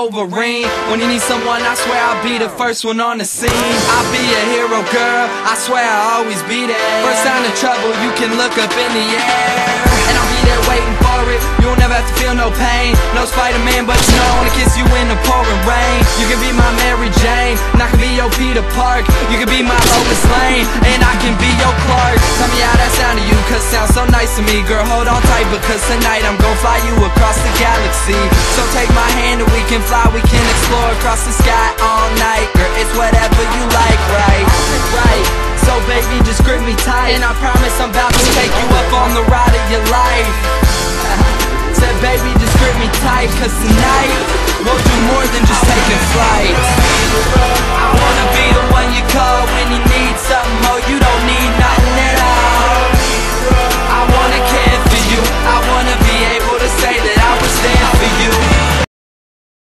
Wolverine. When you need someone, I swear I'll be the first one on the scene. I'll be a hero, girl, I swear I'll always be there. First sign of trouble, you can look up in the air, and I'll be there waiting for it. You'll never have to feel no pain. No Spider-Man, but you know I wanna kiss you in the pouring rain. You can be my Mary Jane, and I can be your Peter Park. You can be my Lois Lane, and I can be your Clark. Tell me how that sound to you, cause it sounds so nice to me. Girl, hold on tight, because tonight I'm gon' fly you across the galaxy. So take my hand and we can fly, we can explore across the sky all night. Girl, it's whatever you like, right? Right. So baby, just grip me tight, and I promise I'm about to take you up on the ride of your life. Said baby, just grip me tight, cause tonight we'll do more than just taking flight.